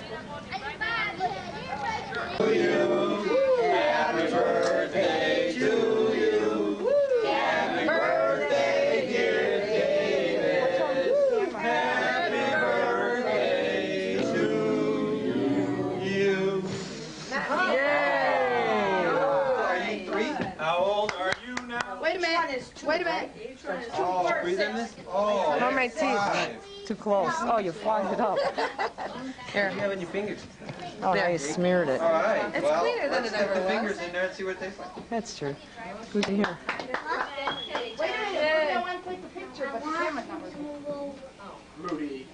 Happy birthday to you. Happy birthday, dear David. Happy birthday to you. Yay! Are you 3? How old are you now? Wait a minute. Wait a minute. Oh, breathing this? Oh, How my teeth? 5. Too close. Oh, you fogged it up. Here. You have in your fingers. Oh, now you smeared it. All right. It's well, cleaner than let's it stick ever the was. fingers in there and see what they find. That's true. Good to hear. Wait a minute. I want to take the picture, but the camera's not working. Rudy.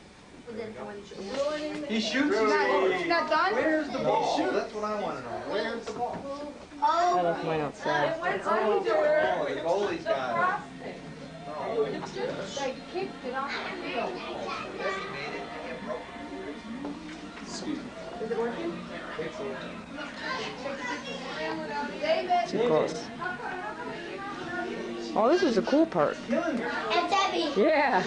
He shoots. She's not done? Where's the ball? That's what I want to know. Where's the ball? I left mine outside. Oh, the goalie's got it. They kicked it off the field. Is it working? David. Too close. Oh, this is the cool part. And Debbie. Yeah.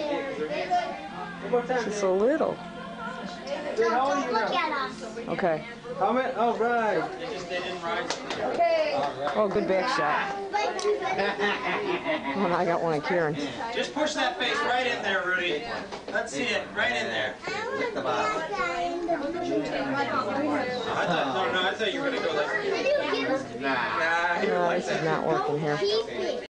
Just a little. Don't look at us. Okay. How many? Oh, right. Okay. Oh, good back shot. Oh, and I got one of Kieran's. Just push that face right in there, Rudy. Let's see it, right in there. Lick the bottom. I thought you were going to go like... Nah. No, this is not working here.